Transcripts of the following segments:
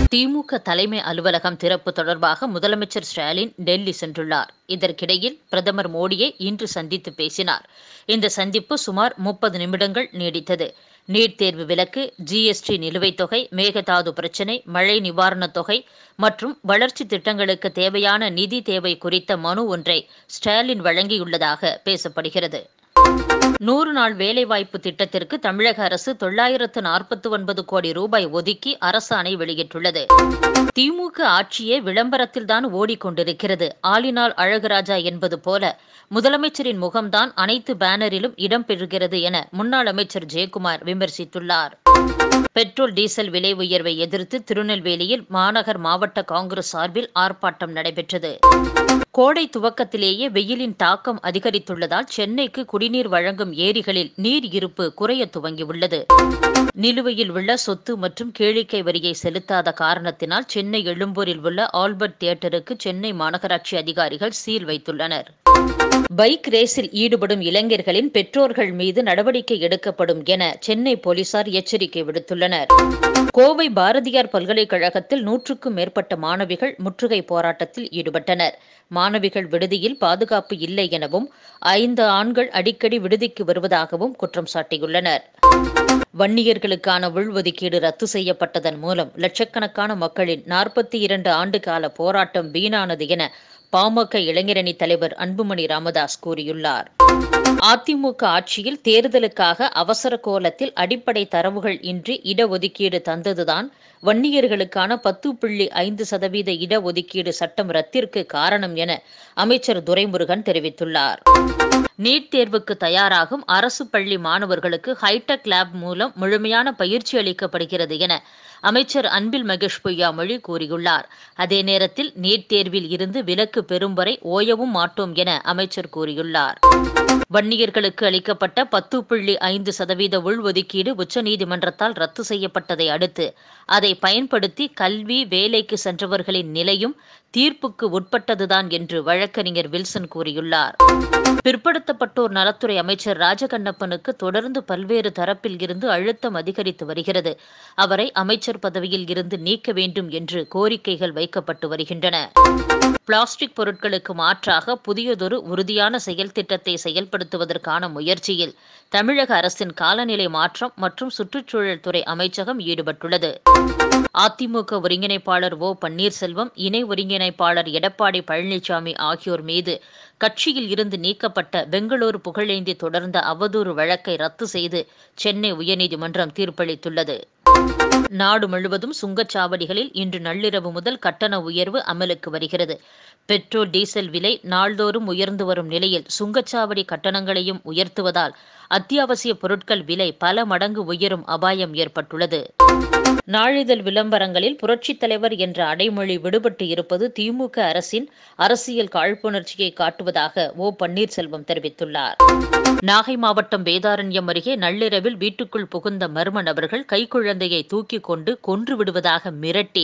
திமுக தலைமை அலுவலகம் திறப்பு தொடர்பாக முதலமைச்சர் ஸ்டாலின் டெல்லி சென்றுள்ளார். இதற்கிடையில் பிரதமர் மோடியை இன்று சந்தித்து பேசினார். இந்த சந்திப்பு சுமார் 30 நிமிடங்கள் நீடித்தது. நீட் தேர்வு விலக்கு, ஜிஎஸ்டி நிலுவைத் தொகை, மேகதாது பிரச்சினை, மழை நிவாரணத் தொகை மற்றும் வளர்ச்சி திட்டங்களுக்கு தேவையான நிதி தேவை குறித்த மனு ஒன்றை ஸ்டாலின் வழங்கியுள்ளதாக பேசப்படுகிறது. 100 நாள் வேலைவாய்ப்பு திட்டத்திற்கு தமிழக அரசு 949 கோடி ரூபாய் ஒதுக்கி அரசாணை வெளியிட்டுள்ளது. திமுக ஆட்சியே விளம்பரத்தில்தான் ஓடிக்கொண்டிருக்கிறது. ஆளினால் அழகுராஜா என்பது போல முதலமைச்சரின் முகம்தான் அனைத்து பேனரிலும் இடம்பெறுகிறது என முன்னாள் அமைச்சர் ஜெயக்குமார் விமர்சித்துள்ளார். பெட்ரோல், டீசல் விலை உயர்வை எதிர்த்து திருநெல்வேலியில் மாநகர் மாவட்ட காங்கிரஸ் சார்பில் ஆர்ப்பாட்டம் நடைபெற்றது. கோடை துவக்கத்திலேயே வெயிலின் தாக்கம் அதிகரித்துள்ளதால் சென்னைக்கு குடிநீர் வழங்கும் ஏரிகளில் நீர் இருப்பு குறைய துவங்கியுள்ளது. நிலுவையில் உள்ள சொத்து மற்றும் கேளிக்கை வரியை செலுத்தாத காரணத்தினால் சென்னை எழும்பூரில் உள்ள ஆல்பர்ட் தியேட்டருக்கு சென்னை மாநகராட்சி அதிகாரிகள் சீல் வைத்துள்ளனர். பைக் ரேஸில் ஈடுபடும் இளைஞர்களின் பெற்றோர்கள் மீது நடவடிக்கை எடுக்கப்படும் என சென்னை போலீசார் எச்சரிக்கை விடுத்துள்ளனர். கோவை பாரதியார் பல்கலைக்கழகத்தில் 100க்கும் மேற்பட்ட மாணவிகள் முற்றுகை போராட்டத்தில் ஈடுபட்டனர். மாணவிகள் விடுதியில் பாதுகாப்பு இல்லை எனவும் 5 ஆண்கள் அடிக்கடி விடுதிக்கு வருவதாகவும் குற்றம் சாட்டியுள்ளனர். வன்னியர்களுக்கான உள்ஒதுக்கீடு ரத்து செய்யப்பட்டதன் மூலம் லட்சக்கணக்கான மக்களின் 42 ஆண்டு கால போராட்டம் வீணானது என பாமக இளைஞரணி தலைவர் அன்புமணி ராமதாஸ் கூறியுள்ளார். அதிமுக ஆட்சியில் தேர்தலுக்காக அவசர கோலத்தில் அடிப்படை தரவுகள் இன்றி இடஒதுக்கீடு தந்ததுதான் வன்னியர்களுக்கான 10.5% இடஒதுக்கீடு சட்டம் ரத்திற்கு காரணம் என அமைச்சர் துரைமுருகன் தெரிவித்துள்ளார். நீட் தேர்வுக்கு தயாராகும் அரசு பள்ளி மாணவர்களுக்கு ஹைடெக் லேப் மூலம் முழுமையான பயிற்சி அளிக்கப்படுகிறது என அமைச்சர் அன்பில் மகேஷ் பொய்யாமொழி கூறியுள்ளார். அதே நேரத்தில் நீட் தேர்வில் இருந்து விலக்கு பெறும் வரை ஓயவும் மாட்டோம் என அமைச்சர் கூறியுள்ளார். வன்னியர்களுக்கு அளிக்கப்பட்ட 10.5% உள்ஒதுக்கீடு உச்சநீதிமன்றத்தால் ரத்து செய்யப்பட்டதை அடுத்து அதை பயன்படுத்தி கல்வி, வேலைக்கு சென்றவர்களின் நிலையும் தீர்ப்புக்கு உட்பட்டதுதான் என்று வழக்கறிஞர் வில்சன் கூறியுள்ளார். பிற்படுத்தப்பட்டோர் நலத்துறை அமைச்சர் ராஜகண்ணப்பனுக்கு தொடர்ந்து பல்வேறு தரப்பில் இருந்து அழுத்தம் அதிகரித்து வருகிறது. அவரை அமைச்சர் பதவியில் இருந்து நீக்க வேண்டும் என்று கோரிக்கைகள் வைக்கப்பட்டு வருகின்றன. பிளாஸ்டிக் பொருட்களுக்கு மாற்றாக புதியதொரு உறுதியான செயல் திட்டத்தை செயல்படுத்துவதற்கான முயற்சியில் தமிழக அரசின் காலநிலை மாற்றம் மற்றும் சுற்றுச்சூழல் துறை அமைச்சகம் ஈடுபட்டுள்ளது. அதிமுக ஒருங்கிணைப்பாளர் ஓ பன்னீர்செல்வம், இணை ஒருங்கிணைப்பாளர் எடப்பாடி பழனிசாமி ஆகியோர் மீது கட்சியில் இருந்து நீக்கப்பட்ட பெங்களூரு புகழேந்தி தொடர்ந்த அவதூறு வழக்கை ரத்து செய்து சென்னை உயர்நீதிமன்றம் தீர்ப்பளித்துள்ளது. நாடு முழுவதும் சுங்கச்சாவடிகளில் இன்று நள்ளிரவு முதல் கட்டண உயர்வு அமலுக்கு வருகிறது. பெட்ரோல், டீசல் விலை நாள்தோறும் உயர்ந்து வரும் நிலையில் சுங்கச்சாவடி கட்டணங்களையும் உயர்த்துவதால் அத்தியாவசிய பொருட்கள் விலை பல மடங்கு உயரும் அபாயம் ஏற்பட்டுள்ளது. நாளிதழ் விளம்பரங்களில் புரட்சித் தலைவர் என்ற அடைமொழி விடுபட்டு இருப்பது திமுக அரசின் அரசியல் காழ்ப்புணர்ச்சியை காட்டுவதாக ஓ பன்னீர்செல்வம் தெரிவித்துள்ளார். நாகை மாவட்டம் வேதாரண்யம் அருகே நள்ளிரவில் வீட்டுக்குள் புகுந்த மர்ம நபர்கள் கைக்குழந்தையை தூக்கி கொண்டு கொன்று விடுவதாக மிரட்டி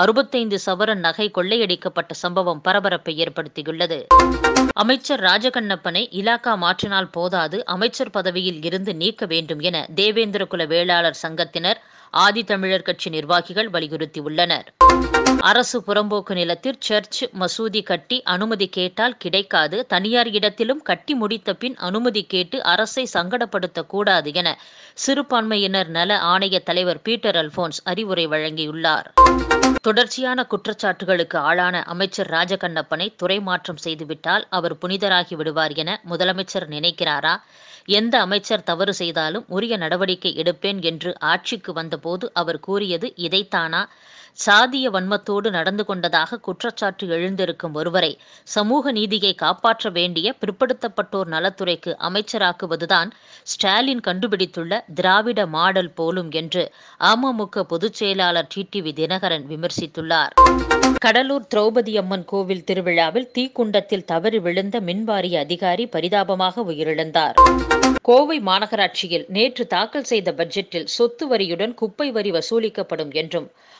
65 சவரன் நகை கொள்ளையடிக்கப்பட்ட சம்பவம் பரபரப்பை ஏற்படுத்தியுள்ளது. அமைச்சர் ராஜகண்ணப்பனை இலாகா மாற்றினால் போதாது, அமைச்சர் பதவியில் இருந்து நீக்க வேண்டும் என தேவேந்திரகுல வேளாளர் சங்கத்தினர், ஆதித்தமிழர் கட்சி நிர்வாகிகள் வலியுறுத்தியுள்ளனர். அரசு புறம்போக்கு நிலத்தில் சர்ச், மசூதி கட்டி அனுமதி கேட்டால் கிடைக்காது, தனியார் இடத்திலும் கட்டி முடித்த பின் அனுமதி கேட்டு அரசை சங்கடப்படுத்தக்கூடாது என சிறுபான்மையினர் நல ஆணைய தலைவர் பீட்டர் அல்போன்ஸ் அறிவுரை வழங்கியுள்ளார். தொடர்ச்சியான குற்றச்சாட்டுகளுக்கு ஆளான அமைச்சர் ராஜகண்ணப்பனை துறை மாற்றம் செய்துவிட்டால் அவர் புனிதராகி விடுவார் என முதலமைச்சர் நினைக்கிறாரா? எந்த அமைச்சர் தவறு செய்தாலும் உரிய நடவடிக்கை எடுப்பேன் என்று ஆட்சிக்கு வந்தபோது அவர் கூறியது இதைத்தானா? சாதிய வன்மத்தோடு நடந்து கொண்டதாக குற்றச்சாட்டு எழுந்திருக்கும் ஒருவரை சமூக நீதியை காப்பாற்ற வேண்டிய பிற்படுத்தப்பட்டோர் நலத்துறைக்கு அமைச்சராக்குவதுதான் ஸ்டாலின் கண்டுபிடித்துள்ள திராவிட மாடல் போலும் என்று அமமுக பொதுச் செயலாளர் டிடிவி தினகரன் விமர்சித்துள்ளார். கடலூர் திரௌபதி அம்மன் கோவில் திருவிழாவில் தீக்குண்டத்தில் தவறி விழுந்த மின்வாரிய அதிகாரி பரிதாபமாக உயிரிழந்தார். கோவை மாநகராட்சியில் நேற்று தாக்கல் செய்த பட்ஜெட்டில் சொத்து வரியுடன் குப்பை வரி வசூலிக்கப்படும் என்றும், RS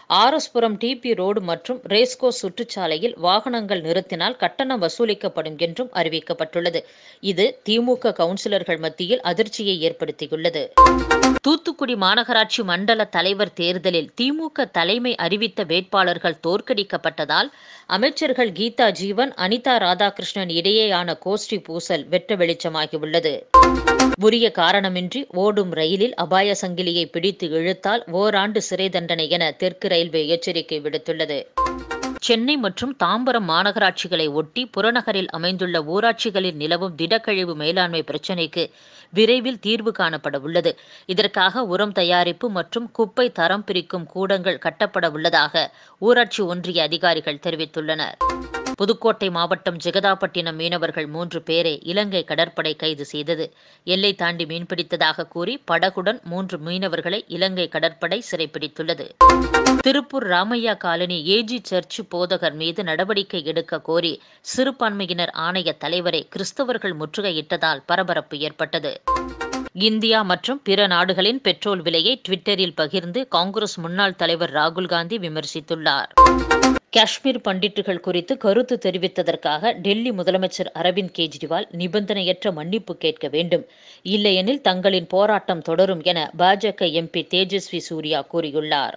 தாமஸ்புரம் டிபி ரோடு மற்றும் ரேஸ்கோஸ் சுற்றுச்சாலையில் வாகனங்கள் நிறுத்தினால் கட்டணம் வசூலிக்கப்படும் என்றும் அறிவிக்கப்பட்டுள்ளது. இது திமுக கவுன்சிலர்கள் மத்தியில் அதிர்ச்சியை ஏற்படுத்தியுள்ளது. தூத்துக்குடி மாநகராட்சி மண்டல தலைவர் தேர்தலில் திமுக தலைமை அறிவித்த வேட்பாளர்கள் தோற்கடிக்கப்பட்டதால் அமைச்சர்கள் கீதா ஜீவன், அனிதா ராதாகிருஷ்ணன் இடையேயான கோஷ்டி பூசல் வெட்ட வெளிச்சமாகியுள்ளது. உரிய காரணமின்றி ஓடும் ரயிலில் அபாய சங்கிலியை பிடித்து இழுத்தால் ஓராண்டு சிறை தண்டனை என தெற்கு ரயில்வே எச்சரிக்கை விடுத்துள்ளது. சென்னை மற்றும் தாம்பரம் மாநகராட்சிகளை ஒட்டி புறநகரில் அமைந்துள்ள ஊராட்சிகளில் நிலவும் திடக்கழிவு மேலாண்மை பிரச்சினைக்கு விரைவில் தீர்வு காணப்பட உள்ளது. இதற்காக உரம் தயாரிப்பு மற்றும் குப்பை தரம் பிரிக்கும் கூடங்கள் கட்டப்பட உள்ளதாக ஊராட்சி ஒன்றிய அதிகாரிகள் தெரிவித்துள்ளனர். புதுக்கோட்டை மாவட்டம் ஜெகதாப்பட்டினம் மீனவர்கள் 3 பேரை இலங்கை கடற்படை கைது செய்தது. எல்லை தாண்டி மீன்பிடித்ததாக கூறி படகுடன் 3 மீனவர்களை இலங்கை கடற்படை சிறைப்பிடித்துள்ளது. Tiruppur Ramaiah colony AG church போதகர் மீது நடவடிக்கை எடுக்க கோரி சிறுபான்மையினர் ஆணைய தலைவரை கிறிஸ்தவர்கள் முற்றுகையிட்டதால் பரபரப்பு ஏற்பட்டது. இந்தியா மற்றும் பிற நாடுகளின் பெட்ரோல் விலையை ட்விட்டரில் பகிர்ந்து காங்கிரஸ் முன்னாள் தலைவர் ராகுல் காந்தி விமர்சித்துள்ளார். காஷ்மீர் பண்டிட்டுகள் குறித்து கருத்து தெரிவித்ததற்காக டெல்லி முதலமைச்சர் அரவிந்த் கெஜ்ரிவால் நிபந்தனையற்ற மன்னிப்பு கேட்க வேண்டும், இல்லையெனில் தங்களின் போராட்டம் தொடரும் என பாஜக எம்பி தேஜஸ்வி சூர்யா கூறியுள்ளார்.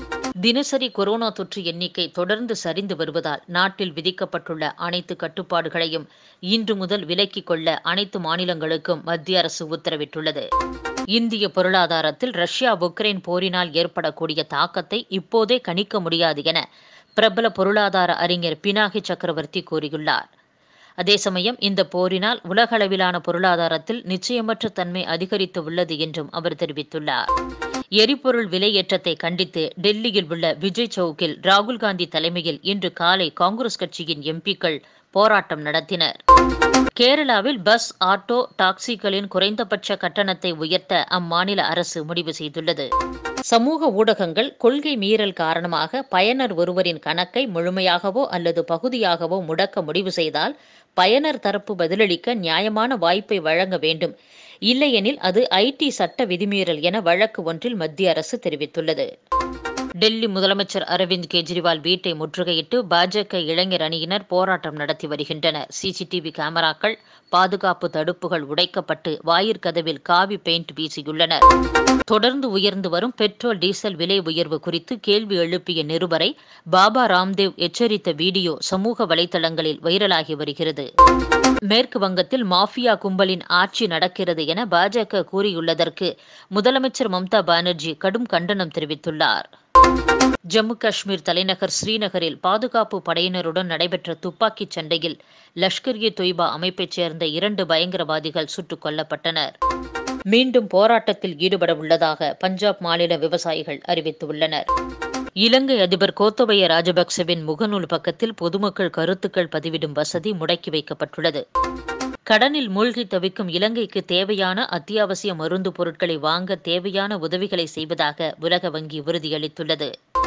தினசரி கொரோனா தொற்று எண்ணிக்கை தொடர்ந்து சரிந்து வருவதால் நாட்டில் விதிக்கப்பட்டுள்ள அனைத்து கட்டுப்பாடுகளையும் இன்று முதல் விலக்கிக் கொள்ள அனைத்து மாநிலங்களுக்கும் மத்திய அரசு உத்தரவிட்டுள்ளது. இந்திய பொருளாதாரத்தில் ரஷ்யா உக்ரைன் போரினால் ஏற்படக்கூடிய தாக்கத்தை இப்போதே கணிக்க முடியாது என பிரபல பொருளாதார அறிஞர் பினாகி சக்கரவர்த்தி கூறியுள்ளார். அதே சமயம் இந்த போரினால் உலகளவிலான பொருளாதாரத்தில் நிச்சயமற்ற தன்மை அதிகரித்து உள்ளது என்றும் அவர் தெரிவித்துள்ளார். எரிபொருள் விலை ஏற்றத்தை கண்டித்து டெல்லியில் உள்ள விஜய் சவுக்கில் ராகுல் காந்தி தலைமையில் இன்று காலை காங்கிரஸ் கட்சியின் எம்பிக்கள் போராட்டம் நடத்தினர். கேரளாவில் பஸ், ஆட்டோ, டாக்ஸிகளின் குறைந்தபட்ச கட்டணத்தை உயர்த்த அம்மாநில அரசு முடிவு செய்துள்ளது. சமூக ஊடகங்கள் கொள்கை மீறல் காரணமாக பயனர் ஒருவரின் கணக்கை முழுமையாகவோ அல்லது பகுதியாகவோ முடக்க முடிவு செய்தால் பயனர் தரப்பு பதிலளிக்க நியாயமான வாய்ப்பை வழங்க வேண்டும், இல்லையெனில் அது ஐடி சட்ட விதிமீறல் என வழக்கு ஒன்றில் மத்திய அரசு தெரிவித்துள்ளது. டெல்லி முதலமைச்சர் அரவிந்த் கெஜ்ரிவால் வீட்டை முற்றுகையிட்டு பாஜக இளைஞர் அணியினர் போராட்டம் நடத்தி வருகின்றனர். சிசிடிவி கேமராக்கள், பாதுகாப்பு தடுப்புகள் உடைக்கப்பட்டு வாயிற்கதவில் காவி பெயிண்ட் வீசியுள்ளனர். தொடர்ந்து உயர்ந்து வரும் பெட்ரோல், டீசல் விலை உயர்வு குறித்து கேள்வி எழுப்பிய நிருபரை பாபா ராம்தேவ் எச்சரித்த வீடியோ சமூக வலைதளங்களில் வைரலாகி வருகிறது. மேற்கு வங்கத்தில் மாஃபியா கும்பலின் ஆட்சி நடக்கிறது என பாஜக கூறியுள்ளதற்கு முதலமைச்சர் மம்தா பானர்ஜி கடும் கண்டனம் தெரிவித்துள்ளார். ஜம்மு காஷ்மீர் தலைநகர் ஸ்ரீநகரில் பாதுகாப்பு படையினருடன் நடைபெற்ற துப்பாக்கிச் சண்டையில் லஷ்கர்-இ-தொய்பா அமைப்பைச் சேர்ந்த 2 பயங்கரவாதிகள் சுட்டுக் கொல்லப்பட்டனர். மீண்டும் போராட்டத்தில் ஈடுபட உள்ளதாக பஞ்சாப் மாநில விவசாயிகள் அறிவித்துள்ளனர். இலங்கை அதிபர் கோத்தபய ராஜபக்சவின் முகநூல் பக்கத்தில் பொதுமக்கள் கருத்துக்கள் பதிவிடும் வசதி முடக்கி வைக்கப்பட்டுள்ளது. கடனில் மூழ்கி தவிக்கும் இலங்கைக்கு தேவையான அத்தியாவசிய மருந்து பொருட்களை வாங்க தேவையான உதவிகளை செய்வதாக உலக வங்கி உறுதியளித்துள்ளது.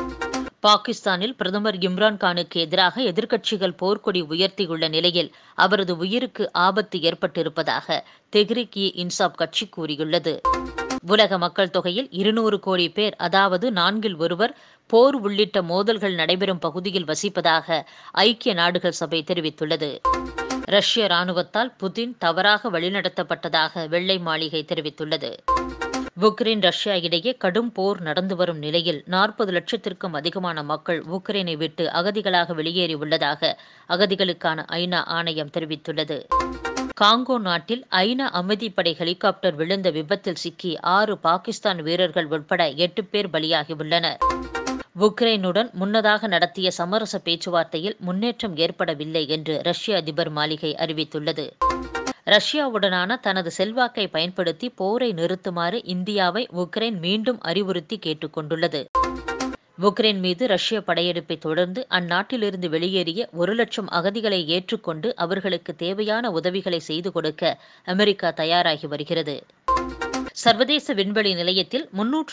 பாகிஸ்தானில் பிரதமர் இம்ரான்கானுக்கு எதிராக எதிர்க்கட்சிகள் போர்க்கொடி உயர்த்தியுள்ள நிலையில் அவரது உயிருக்கு ஆபத்து ஏற்பட்டிருப்பதாக தெஹ்ரிக்-இ-இன்சாப் கட்சி கூறியுள்ளது. உலக மக்கள் தொகையில் 200 கோடி பேர், அதாவது 4இல் 1 போர் உள்ளிட்ட மோதல்கள் நடைபெறும் பகுதியில் வசிப்பதாக ஐக்கிய நாடுகள் சபை தெரிவித்துள்ளது. ரஷ்ய இராணுவத்தால் புதின் தவறாக வழிநடத்தப்பட்டதாக வெள்ளை மாளிகை தெரிவித்துள்ளது. உக்ரைன், ரஷ்யா இடையே கடும் போர் நடந்து வரும் நிலையில் 40 லட்சத்திற்கும் அதிகமான மக்கள் உக்ரைனை விட்டு அகதிகளாக வெளியேறியுள்ளதாக அகதிகளுக்கான ஐநா ஆணையம் தெரிவித்துள்ளது. காங்கோ நாட்டில் ஐநா அமைதிப்படை ஹெலிகாப்டர் விழுந்த விபத்தில் சிக்கி 6 பாகிஸ்தான் வீரர்கள் உட்பட 8 பேர் பலியாகியுள்ளனர். உக்ரைனுடன் முன்னதாக நடத்திய சமரச பேச்சுவார்த்தையில் முன்னேற்றம் ஏற்படவில்லை என்று ரஷ்ய அதிபர் மாளிகை அறிவித்துள்ளது. ரஷ்யாவுடனான தனது செல்வாக்கை பயன்படுத்தி போரை நிறுத்துமாறு இந்தியாவை உக்ரைன் மீண்டும் அறிவுறுத்தி கேட்டுக்கொண்டுள்ளது. உக்ரைன் மீது ரஷ்ய படையெடுப்பை தொடர்ந்து அந்நாட்டிலிருந்து வெளியேறிய 1 லட்சம் அகதிகளை ஏற்றுக்கொண்டு அவர்களுக்கு தேவையான உதவிகளை செய்து கொடுக்க அமெரிக்கா தயாராகி வருகிறது. சர்வதேச விண்வெளி நிலையத்தில்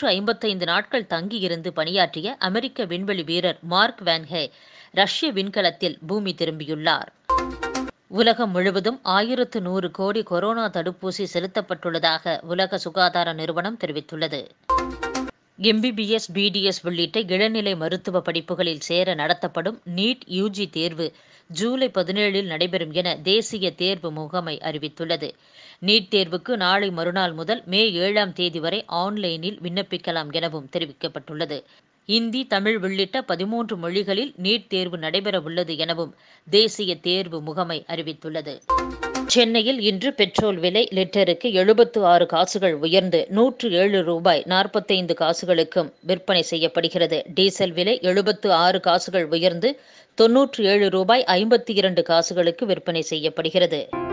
355 நாட்கள் தங்கியிருந்து பணியாற்றிய அமெரிக்க விண்வெளி வீரர் மார்க் வான்ஹே ரஷ்ய விண்கலத்தில் பூமி திரும்பியுள்ளார். உலகம் முழுவதும் 1100 கோடி கொரோனா தடுப்பூசி செலுத்தப்பட்டுள்ளதாக உலக சுகாதார நிறுவனம் தெரிவித்துள்ளது. எம்பிபிஎஸ், பிடிஎஸ் உள்ளிட்ட இளநிலை மருத்துவ படிப்புகளில் சேர நடத்தப்படும் நீட் யுஜி தேர்வு ஜூலை 17 நடைபெறும் என தேசிய தேர்வு முகமை அறிவித்துள்ளது. நீட் தேர்வுக்கு நாளை மறுநாள் முதல் மே 7ஆம் தேதி வரை ஆன்லைனில் விண்ணப்பிக்கலாம் எனவும் தெரிவிக்கப்பட்டுள்ளது. இந்தி, தமிழ் உள்ளிட்ட 13 மொழிகளில் நீட் தேர்வு நடைபெற உள்ளது எனவும் தேசிய தேர்வு முகமை அறிவித்துள்ளது. சென்னையில் இன்று பெட்ரோல் விலை லிட்டருக்கு 76 காசுகள் உயர்ந்து ரூபாய் 107.45 காசுகளுக்கும் விற்பனை செய்யப்படுகிறது. டீசல் விலை 76 காசுகள் உயர்ந்து ரூபாய் 97.52 காசுகளுக்கு விற்பனை செய்யப்படுகிறது.